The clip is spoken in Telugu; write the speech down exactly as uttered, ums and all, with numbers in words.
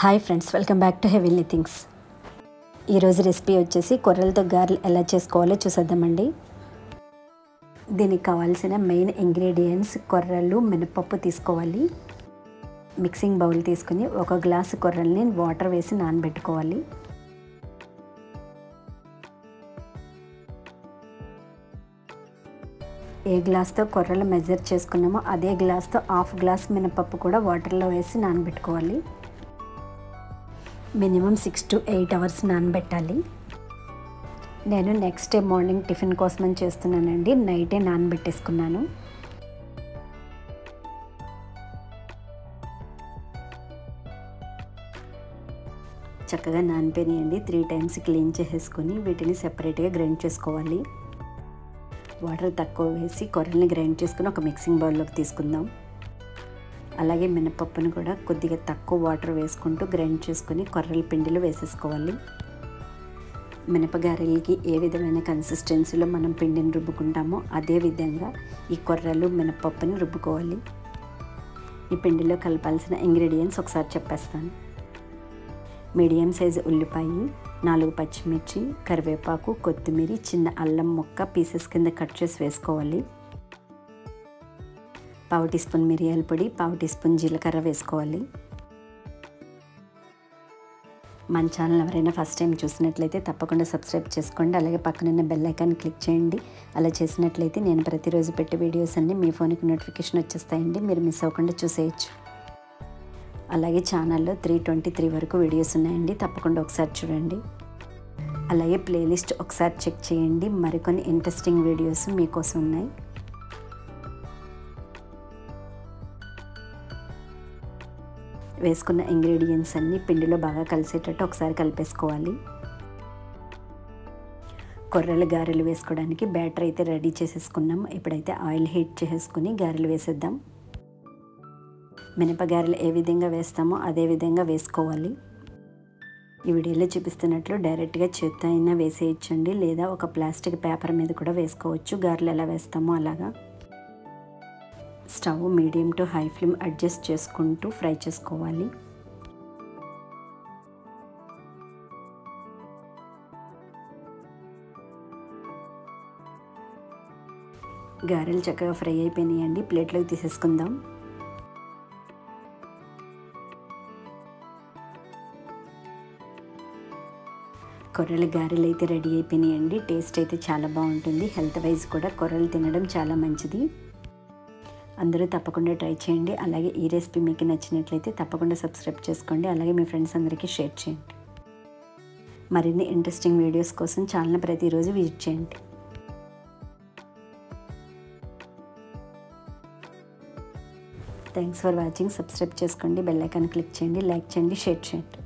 Hi friends, welcome back to heavily things. ఈరోజు రెసిపీ వచ్చేసి కొర్రలతో గారెలు ఎలా చేసుకోవాలో చూసేద్దామండి. దీనికి కావాల్సిన మెయిన్ ఇంగ్రీడియంట్స్ కొర్రలు, మినపప్పు తీసుకోవాలి. మిక్సింగ్ బౌల్ తీసుకుని ఒక గ్లాసు కొర్రల్ని వాటర్ వేసి నానబెట్టుకోవాలి. ఏ గ్లాస్తో కొర్రలు మెజర్ చేసుకున్నామో అదే గ్లాస్తో హాఫ్ గ్లాస్ మినపప్పు కూడా వాటర్లో వేసి నానబెట్టుకోవాలి. Minimum six to eight hours నానబెట్టాలి. నేను నెక్స్ట్ డే మార్నింగ్ టిఫిన్ కోసమని చేస్తున్నానండి. నైటే నానబెట్టేసుకున్నాను. చక్కగా నానిపోయినాయండి. త్రీ టైమ్స్ క్లీన్ చేసేసుకొని వీటిని సెపరేట్గా గ్రైండ్ చేసుకోవాలి. వాటర్ తక్కువ వేసి కొర్రల్ని గ్రైండ్ చేసుకుని ఒక మిక్సింగ్ బౌల్లోకి తీసుకుందాం. అలాగే మినపప్పును కూడా కొద్దిగా తక్కువ వాటర్ వేసుకుంటూ గ్రైండ్ చేసుకుని కొర్రల పిండిలో వేసేసుకోవాలి. మినపగారెలకి ఏ విధమైన కన్సిస్టెన్సీలో మనం పిండిని రుబ్బుకుంటామో అదే విధంగా ఈ కొర్రలు మినపప్పుని రుబ్బుకోవాలి. ఈ పిండిలో కలపాల్సిన ఇంగ్రీడియంట్స్ ఒకసారి చెప్పేస్తాను. మీడియం సైజు ఉల్లిపాయ, నాలుగు పచ్చిమిర్చి, కరివేపాకు, కొత్తిమీర, చిన్న అల్లం ముక్క పీసెస్ కింద కట్ చేసి వేసుకోవాలి. పావు టీ స్పూన్ మిరియాల పొడి, పావు టీ స్పూన్ జీలకర్ర వేసుకోవాలి. మన ఛానల్ ఎవరైనా ఫస్ట్ టైం చూసినట్లయితే తప్పకుండా సబ్స్క్రైబ్ చేసుకోండి. అలాగే పక్కనున్న బెల్ ఐకాన్ క్లిక్ చేయండి. అలా చేసినట్లయితే నేను ప్రతిరోజు పెట్టే వీడియోస్ అన్నీ మీ ఫోన్కి నోటిఫికేషన్ వచ్చేస్తాయండి. మీరు మిస్ అవ్వకుండా చూసేయచ్చు. అలాగే ఛానల్లో త్రీ ట్వంటీ త్రీ వరకు వీడియోస్ ఉన్నాయండి. తప్పకుండా ఒకసారి చూడండి. అలాగే ప్లేలిస్ట్ ఒకసారి చెక్ చేయండి. మరికొన్ని ఇంట్రెస్టింగ్ వీడియోస్ మీకోసం ఉన్నాయి. వేసుకున్న ఇంగ్రీడియంట్స్ అన్నీ పిండిలో బాగా కలిసేటట్టు ఒకసారి కలిపేసుకోవాలి. కొర్రల గారెలు వేసుకోవడానికి బ్యాటర్ అయితే రెడీ చేసేసుకున్నాం. ఇప్పుడైతే ఆయిల్ హీట్ చేసేసుకుని గారెలు వేసేద్దాం. మినపగారెలు ఏ విధంగా వేస్తామో అదే విధంగా వేసుకోవాలి. ఈ వీడియోలో చూపిస్తున్నట్లు డైరెక్ట్గా చేత్తో అయినా వేసేయచ్చండి, లేదా ఒక ప్లాస్టిక్ పేపర్ మీద కూడా వేసుకోవచ్చు. గారెలు ఎలా వేస్తామో అలాగా. Stove medium to high flame adjust చేసుకుంటూ ఫ్రై చేసుకోవాలి. గారెలు చక్కగా ఫ్రై అయిపోయినాయండి. ప్లేట్లోకి తీసేసుకుందాం. కొర్రల గారెలు అయితే రెడీ అయిపోయినాయండి. టేస్ట్ అయితే చాలా బాగుంటుంది. హెల్త్ వైజ్ కూడా కొర్రలు తినడం చాలా మంచిది. అందరూ తప్పకుండా ట్రై చేయండి. అలాగే ఈ రెసిపీ మీకు నచ్చినట్లయితే తప్పకుండా సబ్స్క్రైబ్ చేసుకోండి. అలాగే మీ ఫ్రెండ్స్ అందరికీ షేర్ చేయండి. మరిన్ని ఇంట్రెస్టింగ్ వీడియోస్ కోసం ఛానల్ ప్రతిరోజు విజిట్ చేయండి. Thanks for watching. సబ్స్క్రైబ్ చేసుకోండి, బెల్ ఐకాన్ క్లిక్ చేయండి, లైక్ చేయండి, షేర్ చేయండి.